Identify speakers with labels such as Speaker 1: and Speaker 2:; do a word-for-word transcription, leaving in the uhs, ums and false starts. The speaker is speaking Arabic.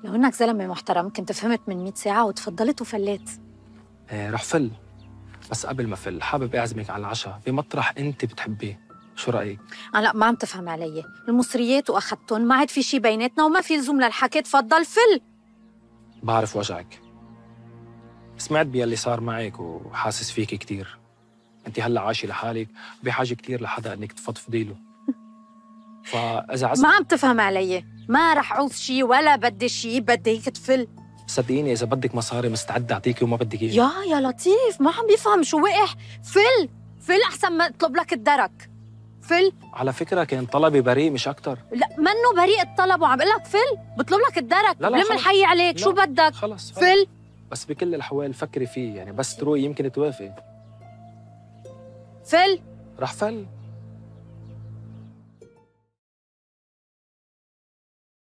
Speaker 1: لو انك زلمه محترم كنت فهمت من مية ساعه وتفضلت وفليت.
Speaker 2: ايه رح فل، بس قبل ما فل حابب اعزمك على العشاء بمطرح انت بتحبيه، شو رايك؟
Speaker 1: انا لا ما عم تفهم علي، المصريات واخذتهم، ما عاد في شي بيناتنا وما في لزوم للحكي، تفضل فل.
Speaker 2: بعرف وجعك، سمعت باللي صار معك وحاسس فيكي كثير. انت هلا عايشه لحالك وبحاجه كثير لحدا انك تفضفضي له. فاذا عز...
Speaker 1: ما عم تفهم علي، ما رح عوز شي ولا بدي شي، بدي هيك تفل.
Speaker 2: صدقيني اذا بدك مصاري مستعد اعطيكي وما بدك اياه.
Speaker 1: يا يا لطيف، ما عم بيفهم شو وقح. فل فل احسن ما اطلب لك الدرك. فل.
Speaker 2: على فكره كان طلبي بريء مش اكثر.
Speaker 1: لا منه بريء الطلب، وعم بقول لك فل، بطلب لك الدرك.
Speaker 2: لا لا
Speaker 1: بلم الحي عليك.
Speaker 2: لا.
Speaker 1: شو بدك؟
Speaker 2: خلص
Speaker 1: فل.
Speaker 2: بس بكل الاحوال فكري فيه، يعني بس تروي يمكن توافقي.
Speaker 1: فل.
Speaker 2: رح فل.